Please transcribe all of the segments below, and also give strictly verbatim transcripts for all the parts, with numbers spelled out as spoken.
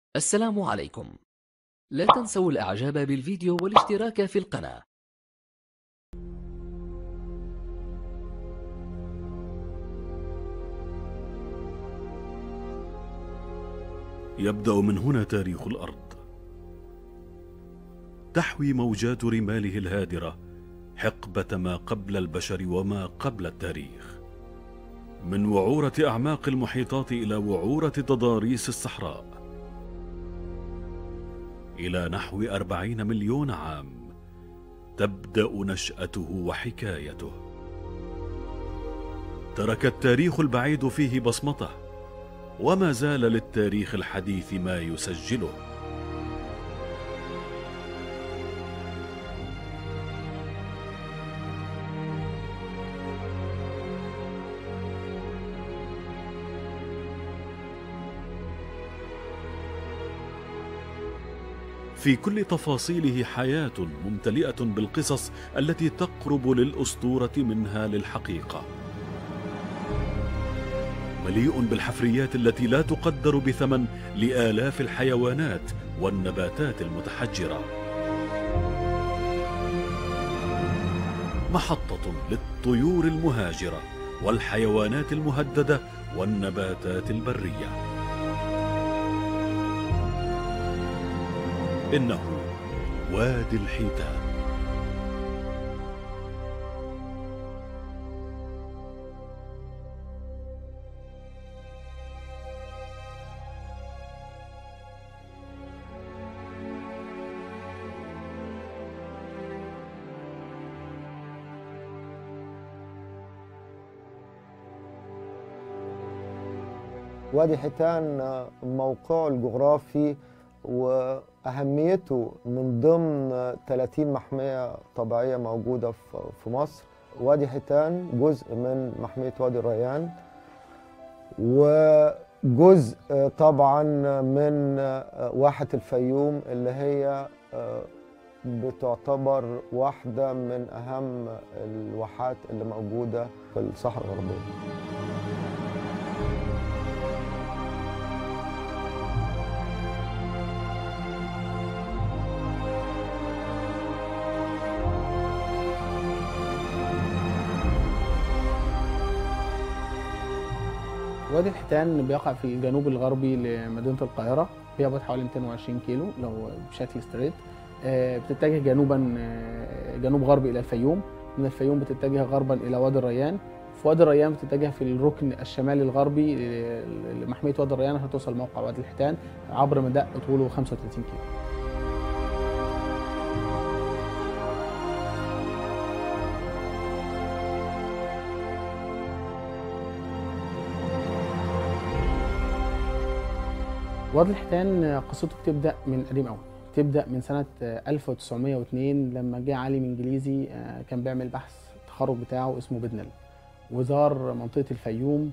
السلام عليكم. لا تنسوا الإعجاب بالفيديو والاشتراك في القناة. يبدأ من هنا تاريخ الأرض. تحوي موجات رماله الهادرة حقبة ما قبل البشر وما قبل التاريخ، من وعورة أعماق المحيطات إلى وعورة تضاريس الصحراء، إلى نحو أربعين مليون عام تبدأ نشأته وحكايته. ترك التاريخ البعيد فيه بصمته، وما زال للتاريخ الحديث ما يسجله. في كل تفاصيله حياة ممتلئة بالقصص التي تقرب للأسطورة منها للحقيقة، مليء بالحفريات التي لا تقدر بثمن لآلاف الحيوانات والنباتات المتحجرة، محطة للطيور المهاجرة والحيوانات المهددة والنباتات البرية. إنه وادي الحيتان. وادي حيتان موقعه الجغرافي وأهميته من ضمن ثلاثين محمية طبيعية موجودة في مصر. وادي حيتان جزء من محمية وادي الريان، وجزء طبعا من واحة الفيوم اللي هي بتعتبر واحدة من أهم الواحات اللي موجودة في الصحراء الغربية. وادي الحيتان بيقع في الجنوب الغربي لمدينة القاهرة، بيبعد حوالي مئتين وعشرين كيلو لو بشكل ستريت. بتتجه جنوبا جنوب غربي إلى الفيوم، من الفيوم بتتجه غربا إلى وادي الريان، في وادي الريان بتتجه في الركن الشمالي الغربي لمحمية وادي الريان عشان توصل موقع وادي الحيتان عبر مدق طوله خمسة وثلاثين كيلو. وادي الحيتان قصته بتبدأ من قديم قوي، بتبدأ من سنة ألف وتسعمائة واثنين لما جه عالم انجليزي كان بيعمل بحث التخرج بتاعه اسمه بيدنل، وزار منطقة الفيوم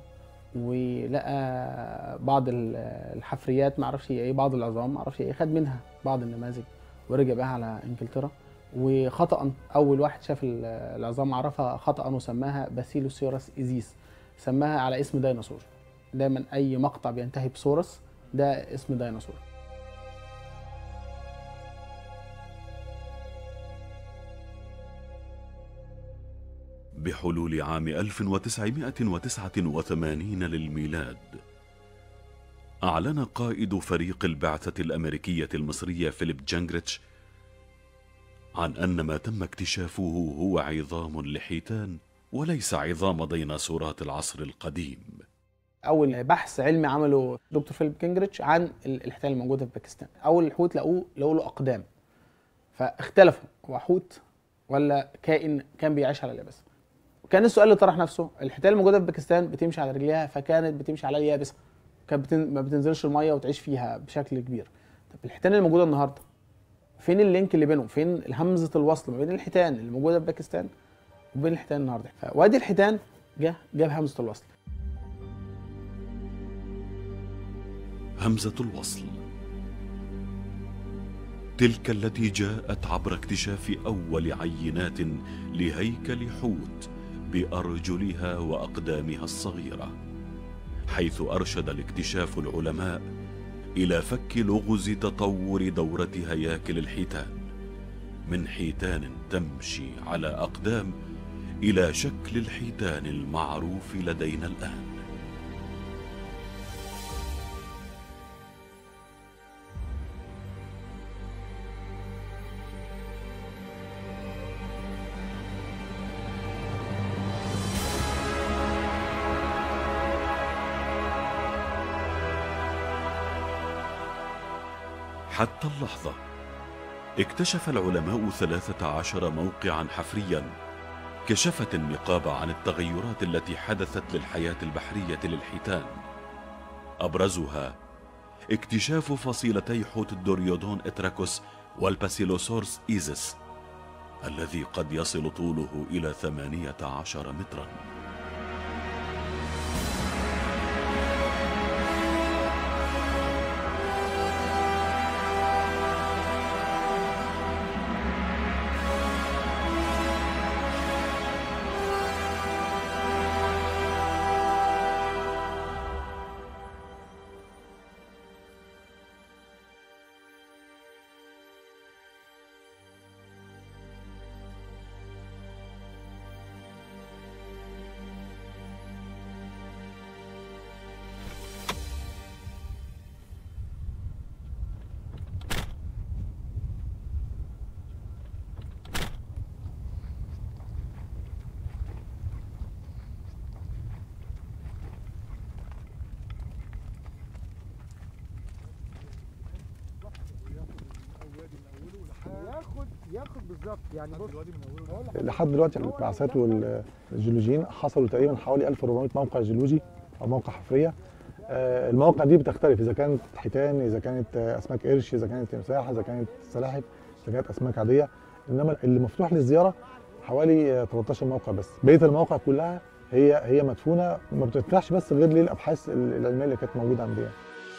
ولقى بعض الحفريات معرفش هي ايه، بعض العظام معرفش ايه، خد منها بعض النماذج ورجع بها على انجلترا، وخطأ اول واحد شاف العظام عرفها خطأ وسماها باسيلوسيروس ايزيس، سماها على اسم ديناصور. دايما اي مقطع بينتهي بسورس ده اسم ديناصور. بحلول عام ألف وتسعمائة وتسعة وثمانين للميلاد، أعلن قائد فريق البعثة الأمريكية المصرية فيليب جينغريتش عن أن ما تم اكتشافه هو عظام لحيتان وليس عظام ديناصورات العصر القديم. اول بحث علمي عمله دكتور فيليب جينغريتش عن الحيتان الموجوده في باكستان، اول حوت لقوه لقوا له اقدام، فاختلفوا هو حوت ولا كائن كان بيعيش على اليابسه. كان السؤال اللي طرح نفسه، الحيتان الموجوده في باكستان بتمشي على رجليها، فكانت بتمشي على اليابسه، كانت بتن... ما بتنزلش الميه وتعيش فيها بشكل كبير. طب الحيتان الموجوده النهارده فين اللينك اللي بينهم؟ فين همزه الوصل ما بين الحيتان الموجوده في باكستان وبين الحيتان النهارده؟ فوادي الحيتان جه جاب همزه الوصل. همزة الوصل تلك التي جاءت عبر اكتشاف أول عينات لهيكل حوت بأرجلها وأقدامها الصغيرة، حيث أرشد الاكتشاف العلماء إلى فك لغز تطور دورة هياكل الحيتان من حيتان تمشي على أقدام إلى شكل الحيتان المعروف لدينا الآن. حتى اللحظة اكتشف العلماء ثلاثة عشر موقعا حفريا كشفت النقاب عن التغيرات التي حدثت للحياة البحرية للحيتان. أبرزها اكتشاف فصيلتي حوت الدوريودون إتراكوس والباسيلوسورس إيزيس الذي قد يصل طوله إلى ثمانية عشر مترا. ياخد ياخد بالظبط يعني بص لحد دلوقتي البعثات والجيولوجيين حصلوا تقريبا حوالي ألف وأربعمائة موقع جيولوجي او موقع حفريه. المواقع دي بتختلف اذا كانت حيتان، اذا كانت اسماك قرش، اذا كانت تمساح، اذا كانت سلاحف، اذا كانت اسماك عاديه. انما اللي مفتوح للزياره حوالي ثلاثة عشر موقع بس. بقيه المواقع كلها هي هي مدفونه، ما بتفتحش بس غير للابحاث العلميه اللي كانت موجوده عندنا.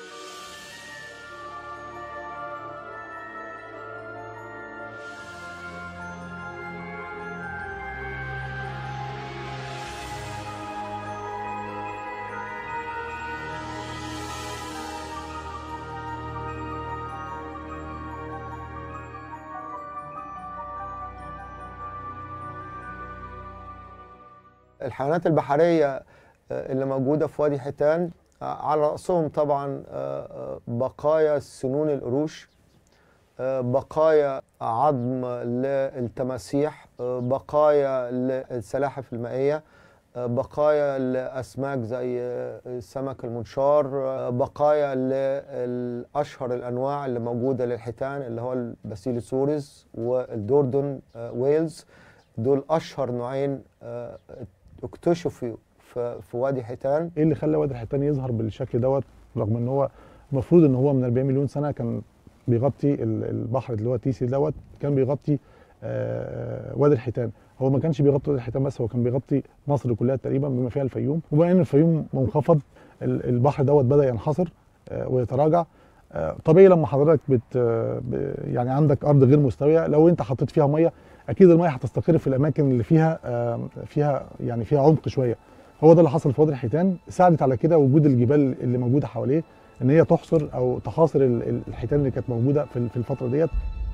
الحيوانات البحرية اللي موجودة في وادي حيتان على رأسهم طبعا بقايا سنون القروش، بقايا عظم للتماسيح، بقايا للسلاحف المائية، بقايا لأسماك زي السمك المنشار، بقايا لأشهر الأنواع اللي موجودة للحيتان اللي هو الباسيلوسوريز والدوردون ويلز. دول أشهر نوعين اكتشفوا في في وادي حيتان. ايه اللي خلى وادي حيتان يظهر بالشكل دوت رغم ان هو المفروض ان هو من أربعين مليون سنه كان بيغطي البحر اللي هو تيسي دوت، كان بيغطي وادي الحيتان. هو ما كانش بيغطي وادي الحيتان بس، هو كان بيغطي مصر كلها تقريبا بما فيها الفيوم. وبما ان الفيوم منخفض البحر دوت بدا ينحصر ويتراجع. طبيعي لما حضرتك بت يعني عندك ارض غير مستويه، لو انت حطيت فيها ميه اكيد الميه هتستقر في الاماكن اللي فيها فيها يعني فيها عمق شويه. هو ده اللي حصل في وادي الحيتان. ساعدت على كده وجود الجبال اللي موجوده حواليه ان هي تحصر او تحاصر الحيتان اللي كانت موجوده في الفتره ديت.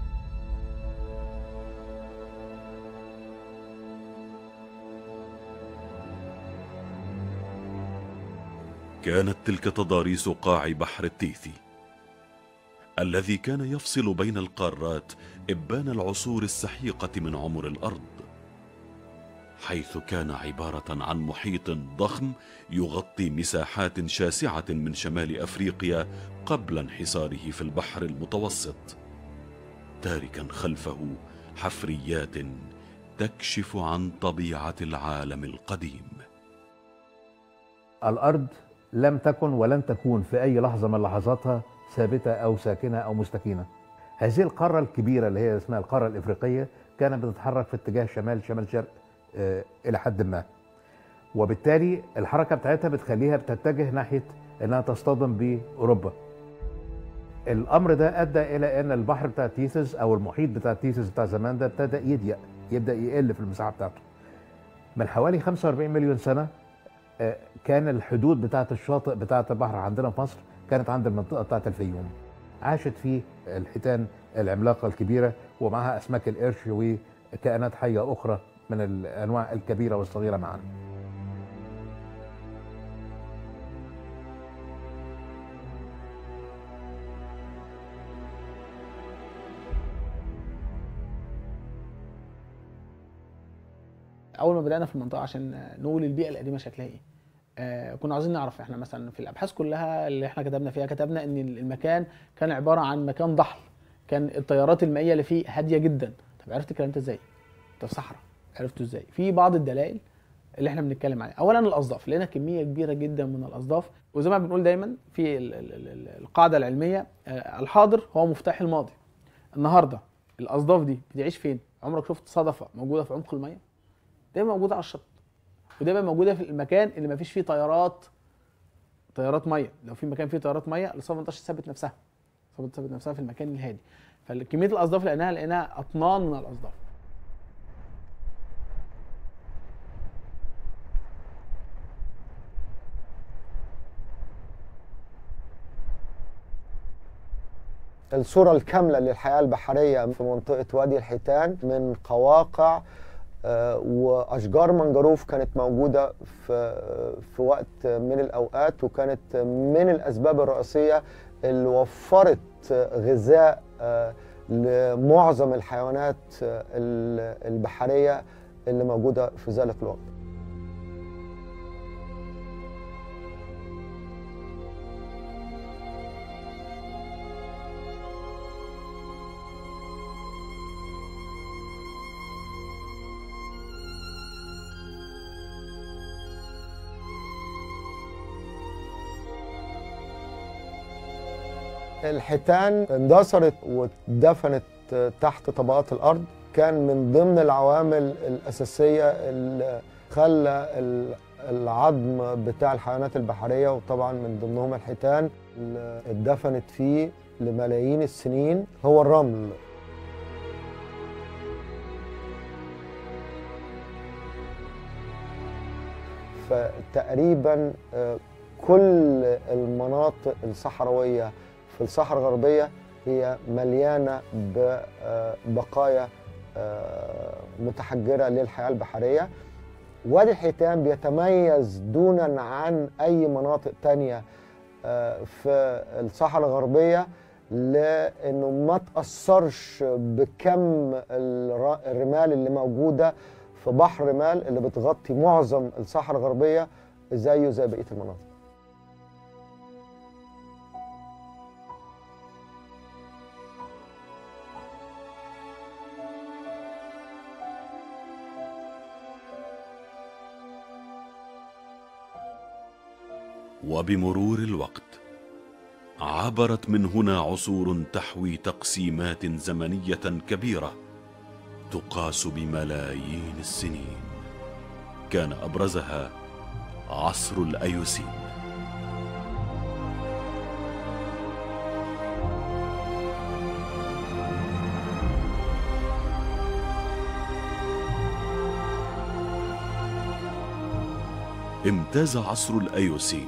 كانت تلك تضاريس قاع بحر التيثي الذي كان يفصل بين القارات إبان العصور السحيقة من عمر الأرض، حيث كان عبارة عن محيط ضخم يغطي مساحات شاسعة من شمال أفريقيا قبل انحساره في البحر المتوسط، تاركا خلفه حفريات تكشف عن طبيعة العالم القديم. الأرض لم تكن ولن تكون في أي لحظة من لحظاتها ثابتة أو ساكنة أو مستكينة. هذه القارة الكبيرة اللي هي اسمها القارة الإفريقية كانت بتتحرك في اتجاه شمال شمال شرق آه إلى حد ما، وبالتالي الحركة بتاعتها بتخليها بتتجه ناحية أنها تصطدم بأوروبا. الأمر ده أدى إلى أن البحر بتاع تيثيس أو المحيط بتاع تيثيس بتاع زمان ده ابتدى يضيق، يبدأ يقل في المساحة بتاعته. من حوالي خمسة وأربعين مليون سنة آه كان الحدود بتاعة الشاطئ بتاعة البحر عندنا في مصر كانت عند المنطقه بتاعه الفيوم. عاشت فيه الحيتان العملاقه الكبيره ومعها اسماك القرش وكائنات حيه اخرى من الانواع الكبيره والصغيره معا. اول ما بدانا في المنطقه عشان نقول البيئه القديمه شكلها ايه، آه كنا عايزين نعرف. احنا مثلا في الابحاث كلها اللي احنا كتبنا فيها كتبنا ان المكان كان عباره عن مكان ضحل، كان التيارات المائيه اللي فيه هاديه جدا. طب عرفت الكلام ده ازاي؟ انت في صحراء، عرفته ازاي؟ في بعض الدلائل اللي احنا بنتكلم عليها. اولا الاصداف، لقينا كميه كبيره جدا من الاصداف، وزي ما بنقول دايما في ال ال ال القاعده العلميه، آه الحاضر هو مفتاح الماضي. النهارده الاصداف دي بتعيش فين؟ عمرك شفت صدفه موجوده في عمق الميه؟ دايما موجوده على الشط، ودايما موجوده في المكان اللي ما فيش فيه تيارات تيارات ميه. لو في مكان فيه تيارات ميه الاصداف ما تقدرش تثبت نفسها، الاصداف تثبت نفسها في المكان الهادي. فكميه الاصداف اللي لقيناها لقيناها اطنان من الاصداف. الصورة الكاملة للحياة البحرية في منطقة وادي الحيتان من قواقع آه، وأشجار منجروف كانت موجودة في في وقت من الأوقات، وكانت من الأسباب الرئيسية اللي وفرت غذاء آه، لمعظم الحيوانات آه، البحرية اللي موجودة في ذلك الوقت. الحيتان اندثرت واتدفنت تحت طبقات الأرض، كان من ضمن العوامل الأساسية اللي خلى العظم بتاع الحيوانات البحرية، وطبعا من ضمنهم الحيتان، اللي اتدفنت فيه لملايين السنين هو الرمل. فتقريبا كل المناطق الصحراوية في الصحراء الغربية هي مليانة ببقايا متحجرة للحياة البحرية. وادي الحيتان بيتميز دونا عن أي مناطق تانية في الصحراء الغربية لأنه ما تأثرش بكم الرمال اللي موجودة في بحر رمال اللي بتغطي معظم الصحراء الغربية زيه زي بقية المناطق. وبمرور الوقت عبرت من هنا عصور تحوي تقسيمات زمنية كبيرة تقاس بملايين السنين، كان أبرزها عصر الأيوسين. امتاز عصر الأيوسين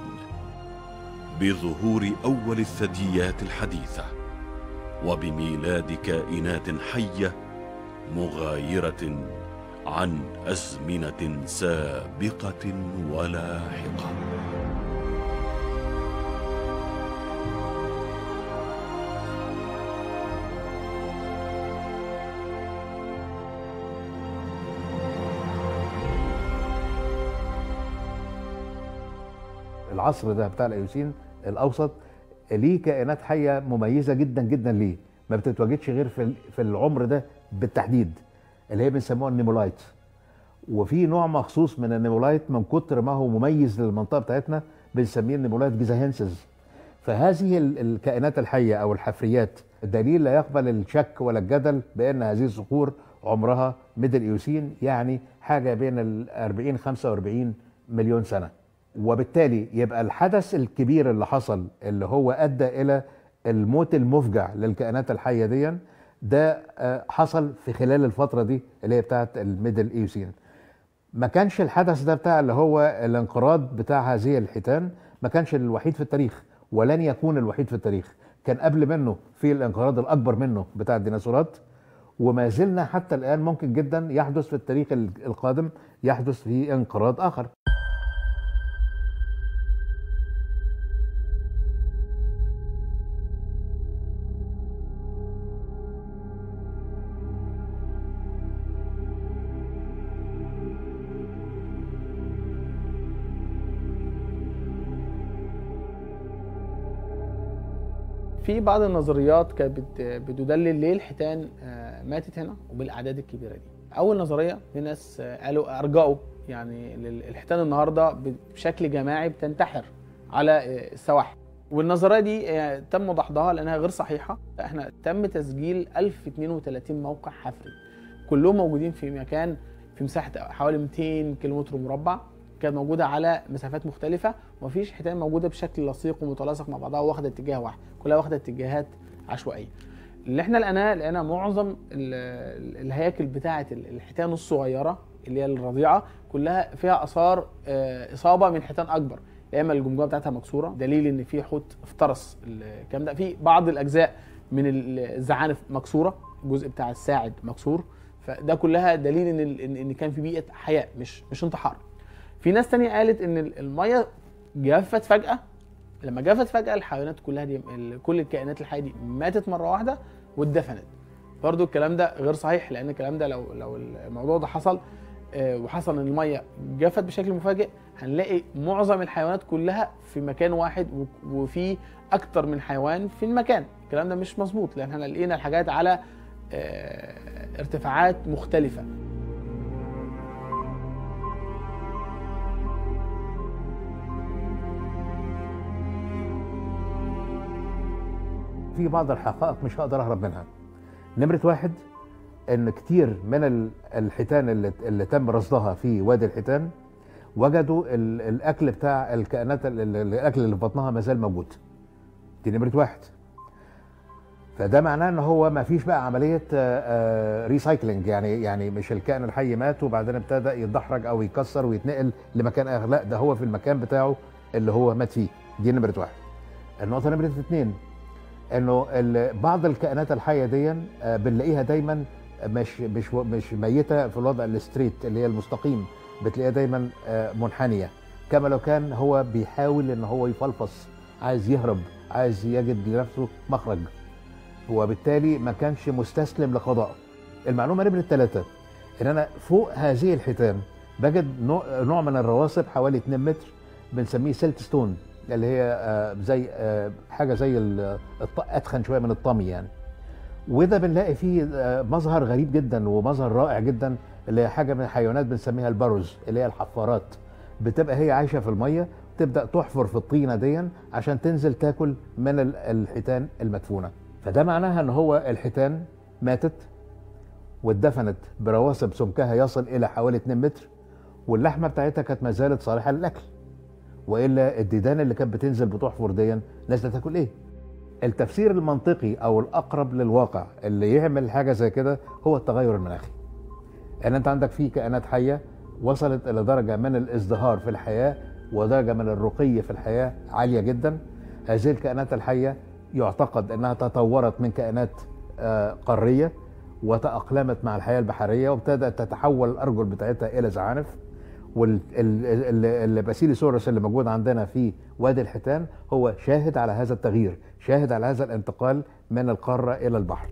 بظهور أول الثدييات الحديثة وبميلاد كائنات حية مغايرة عن أزمنة سابقة ولاحقة. العصر ده بتاع الايوسين الاوسط ليه كائنات حيه مميزه جدا جدا، ليه ما بتتواجدش غير في في العمر ده بالتحديد، اللي هي بنسموها النيمولايت. وفي نوع مخصوص من النيمولايت من كتر ما هو مميز للمنطقه بتاعتنا بنسميه النيمولايت جيزاهنسز. فهذه الكائنات الحيه او الحفريات دليل لا يقبل الشك ولا الجدل بان هذه الصخور عمرها ميدل ايوسين، يعني حاجه بين ال أربعين خمسة وأربعين مليون سنه. وبالتالي يبقى الحدث الكبير اللي حصل اللي هو ادى الى الموت المفجع للكائنات الحيه دي، ده حصل في خلال الفتره دي اللي هي بتاعت الميدل ايوسين. ما كانش الحدث ده بتاع اللي هو الانقراض بتاع هذه الحيتان ما كانش الوحيد في التاريخ، ولن يكون الوحيد في التاريخ. كان قبل منه في الانقراض الأكبر منه بتاع الديناصورات، وما زلنا حتى الآن ممكن جدا يحدث في التاريخ القادم يحدث فيه انقراض آخر. في بعض النظريات كانت بت- بتدلل ليه الحيتان آه، ماتت هنا وبالاعداد الكبيره دي. اول نظريه في ناس آه، قالوا ارجعوا يعني لل- الحيتان النهارده بشكل جماعي بتنتحر على آه، السواحل، والنظريه دي آه، تم دحضها لانها غير صحيحه. احنا تم تسجيل ألف واثنين وثلاثين موقع حفري كلهم موجودين في مكان في مساحه حوالي مئتين كيلومتر مربع، كانت موجوده على مسافات مختلفه، ومفيش حيتان موجوده بشكل لصيق ومتلاصق مع بعضها واخده اتجاه واحد، كلها واخده اتجاهات عشوائيه. اللي احنا لقيناه لقينا معظم ال- ال- الهياكل بتاعه ال- الحيتان الصغيره اللي هي الرضيعه كلها فيها اثار آه، اصابه من حيتان اكبر، يا اما الجمجمه بتاعتها مكسوره دليل ان في حوت افترس الكلام ده، في بعض الاجزاء من ال- الزعانف مكسوره، الجزء بتاع الساعد مكسور، فده كلها دليل ان ال- ان إن كان في بيئه حياه مش مش انتحار. في ناس تانية قالت ان ال- الميه جفت فجاه، لما جفت فجاه الحيوانات كلها دي ال- كل الكائنات الحيه دي ماتت مره واحده واتدفنت. برضو الكلام ده غير صحيح، لان الكلام ده لو لو الموضوع ده حصل آه، وحصل ان الميه جفت بشكل مفاجئ، هنلاقي معظم الحيوانات كلها في مكان واحد و- وفي اكتر من حيوان في المكان. الكلام ده مش مظبوط، لان احنا لقينا الحاجات على آه، ارتفاعات مختلفه. في بعض الحقائق مش هقدر اهرب منها. نمرة واحد، ان كتير من ال- الحيتان اللي, اللي تم رصدها في وادي الحيتان وجدوا ال- الاكل بتاع الكائنات ال- ال- الاكل اللي في بطنها ما زال موجود. دي نمرة واحد. فده معناه ان هو ما فيش بقى عمليه ريسايكلينج، يعني يعني مش الكائن الحي مات وبعدين ابتدى يتدحرج او يكسر ويتنقل لمكان اخر، لا ده هو في المكان بتاعه اللي هو مات فيه. دي نمره واحد. النقطه نمره اثنين، انه ال- بعض الكائنات الحيه دي آه، بنلاقيها دايما مش مش مش ميته في الوضع الستريت اللي هي المستقيم، بتلاقيها دايما آه، منحنيه، كما لو كان هو بيحاول ان هو يفلفص، عايز يهرب، عايز يجد لنفسه مخرج، وبالتالي ما كانش مستسلم لقضائه. المعلومه نمره ثلاثه، ان انا فوق هذه الحيتان بجد نوع, نوع من الرواسب حوالي اتنين متر بنسميه سيلت ستون، اللي هي آه، زي آه، حاجه زي ال- الط- اتخن شويه من الطمي يعني. وده بنلاقي فيه آه، مظهر غريب جدا ومظهر رائع جدا، اللي هي حاجه من الحيوانات بنسميها الباروز، اللي هي الحفارات. بتبقى هي عايشه في الميه، تبدا تحفر في الطينه دي عشان تنزل تاكل من ال- الحيتان المدفونه. فده معناها ان هو الحيتان ماتت واتدفنت برواسب سمكها يصل الى حوالي اتنين متر، واللحمه بتاعتها كانت ما زالت صالحه للاكل، والا الديدان اللي كانت بتنزل بتحفر دي نازله تاكل ايه؟ التفسير المنطقي او الاقرب للواقع اللي يعمل حاجه زي كده هو التغير المناخي. ان انت عندك في كائنات حيه وصلت الى درجه من الازدهار في الحياه ودرجه من الرقي في الحياه عاليه جدا. هذه الكائنات الحيه يعتقد انها تطورت من كائنات آه، قاريه وتاقلمت مع الحياه البحريه، وابتدات تتحول الارجل بتاعتها الى زعانف. والباسيلوسورس اللي موجود عندنا في وادي الحيتان هو شاهد على هذا التغيير، شاهد على هذا الانتقال من القاره الى البحر.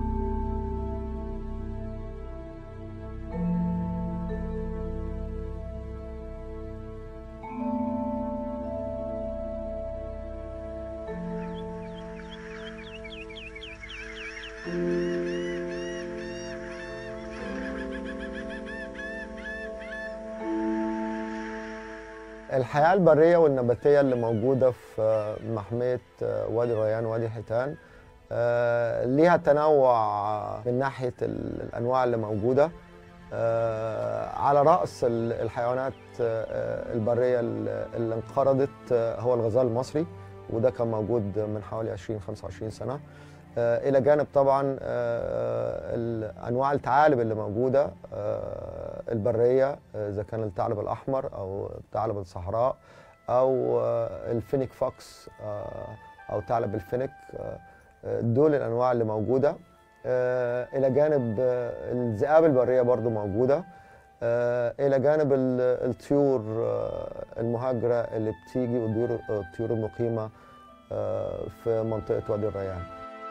الحياة البرية والنباتية اللي موجودة في محمية وادي الريان وادي الحيتان آه، ليها تنوع من ناحية ال- الأنواع اللي موجودة. آه، على رأس ال- الحيوانات آه، البرية اللي اللي انقرضت آه، هو الغزال المصري، وده كان موجود من حوالي عشرين خمسة وعشرين سنة. آه، إلى جانب طبعا آه، ال- أنواع الثعالب اللي موجودة آه، البرية، آه، إذا كان الثعلب الأحمر أو ثعلب الصحراء او الفينيك فوكس او ثعلب الفينيك. دول الانواع اللي موجوده، الى جانب الذئاب البريه برضو موجوده، الى جانب الطيور المهاجره اللي بتيجي والطيور المقيمه في منطقه وادي الريان.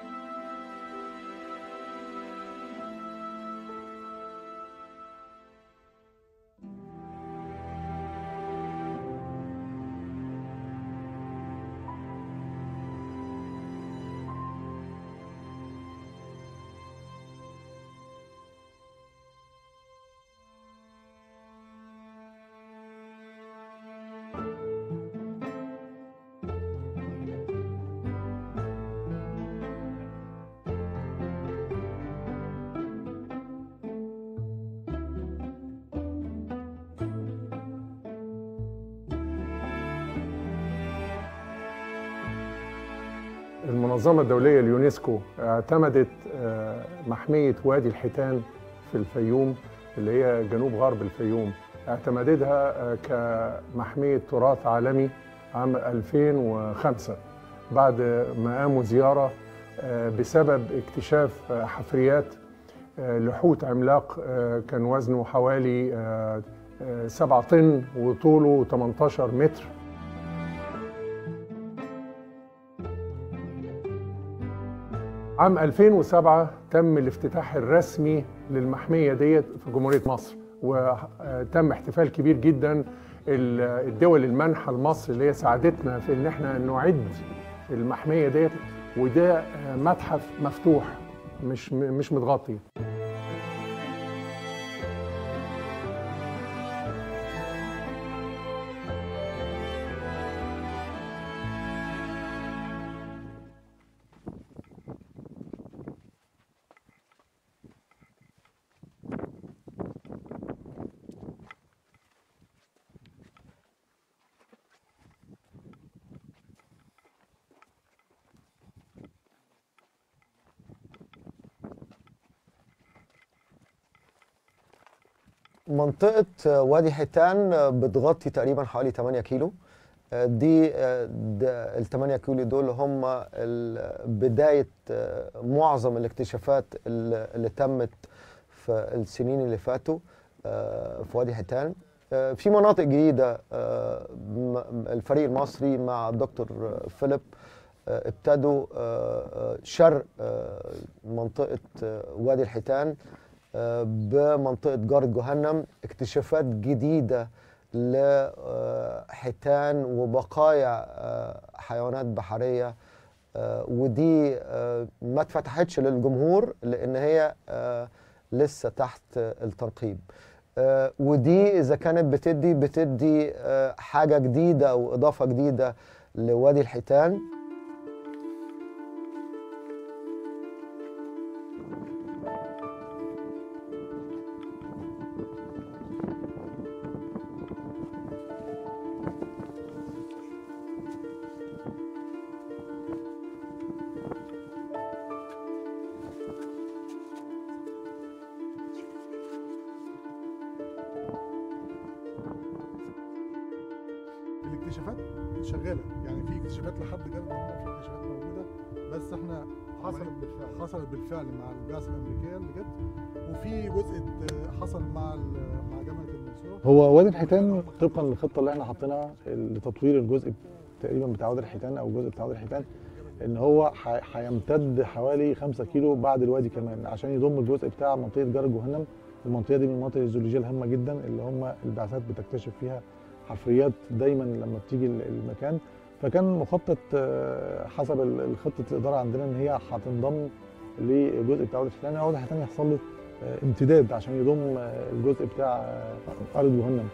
المنظمة الدولية اليونسكو اعتمدت محمية وادي الحيتان في الفيوم اللي هي جنوب غرب الفيوم، اعتمدتها كمحمية تراث عالمي عام ألفين وخمسة بعد ما قاموا زيارة بسبب اكتشاف حفريات لحوت عملاق كان وزنه حوالي سبعة طن وطوله ثمانية عشر متر. عام ألفين وسبعة تم الافتتاح الرسمي للمحمية ديت في جمهورية مصر، وتم احتفال كبير جدا. الدول المانحة لمصر اللي هي ساعدتنا في ان احنا نعد المحمية ديت، وده متحف مفتوح مش مش متغطي. منطقة وادي حيتان بتغطي تقريبا حوالي ثمانية كيلو. دي ال ثمانية كيلو دول هم بداية معظم الاكتشافات اللي تمت في السنين اللي فاتوا في وادي حيتان. في مناطق جديدة الفريق المصري مع الدكتور فيليب ابتدوا شرق منطقة وادي الحيتان بمنطقة جارة جهنم اكتشافات جديدة لحيتان وبقايا حيوانات بحرية، ودي ما اتفتحتش للجمهور لأن هي لسه تحت الترقيب. ودي إذا كانت بتدي بتدي حاجة جديدة وإضافة جديدة لوادي الحيتان. الاكتشافات شغاله، يعني في اكتشافات لحد جنب هنا، في اكتشافات موجوده، بس احنا حصلت بالفعل حصلت بالفعل مع البعثه الامريكيه اللي جت، وفي جزء حصل مع مع جامعه المنصوره. هو وادي الحيتان طبقا للخطه اللي احنا حاطينها لتطوير الجزء تقريبا بتاع وادي الحيتان او الجزء بتاع وادي الحيتان، ان هو هيمتد حوالي خمسة كيلو بعد الوادي كمان عشان يضم الجزء بتاع منطقه جارة جهنم. المنطقه دي من المناطق الجيولوجيه الهامه جدا اللي هم البعثات بتكتشف فيها حفريات دايما لما بتيجي المكان. فكان مخطط حسب خطه الاداره عندنا ان هي هتنضم للجزء بتاع وادي الحيتان. وادي الحيتان يحصل له امتداد عشان يضم الجزء بتاع ارض جهنم.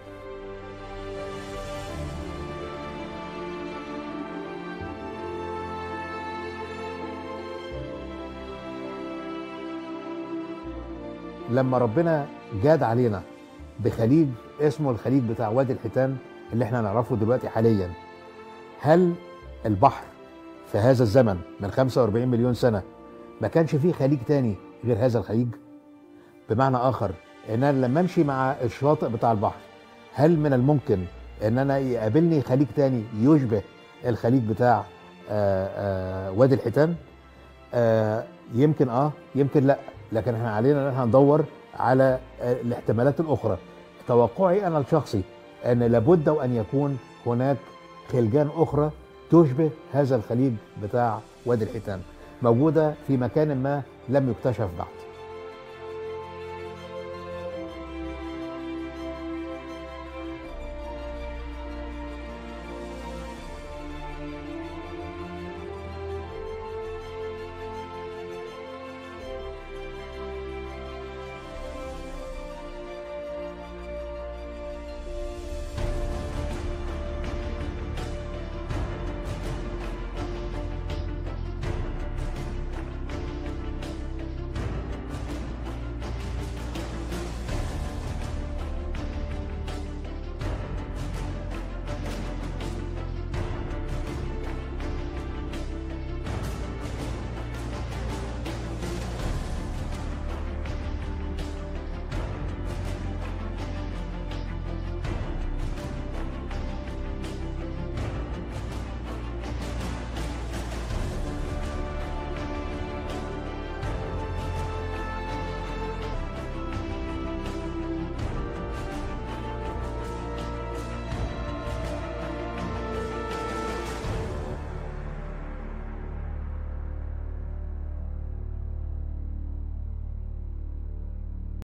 لما ربنا جاد علينا بخليج اسمه الخليج بتاع وادي الحيتان اللي احنا نعرفه دلوقتي حاليا، هل البحر في هذا الزمن من خمسة وأربعين مليون سنة ما كانش فيه خليج تاني غير هذا الخليج؟ بمعنى آخر ان انا لما امشي مع الشاطئ بتاع البحر، هل من الممكن ان انا يقابلني خليج تاني يشبه الخليج بتاع آآ آآ وادي الحيتان؟ آه يمكن اه يمكن لا، لكن احنا علينا ان احنا ندور على آه الاحتمالات الاخرى. توقعي انا الشخصي ان لابد وان يكون هناك خلجان اخرى تشبه هذا الخليج بتاع وادي الحيتان، موجوده في مكان ما لم يكتشف بعد.